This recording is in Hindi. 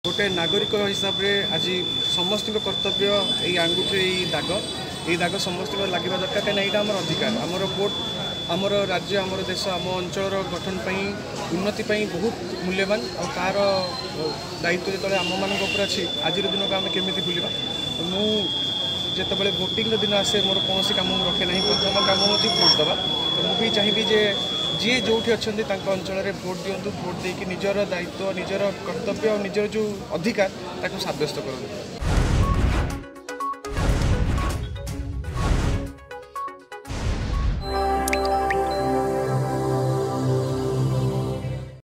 गोटे नागरिक हिसाब से आज समस्त कर्तव्य ये आंगुठी ये दाग समस्त लगे दरकार कहीं यहाँ आम अधिकार आमर वोट आमर राज्य आमर देश आम अंचल गठन उन्नति बहुत मूल्यवान और तार दायित्व जो आम मान अच्छी आज दिन को आम केमी भूलवा मुझे भोटिंग दिन आसे मोर कौन कम रखे ना प्रथम कम हूँ भोट दवा तो मुझे चाहिए जे जी जो अच्छा अंचल भोट दिंतु भोट देकी निजर दायित्व निजर कर्तव्य और निजर जो अधिकार ताको साब्यस्त करूँ।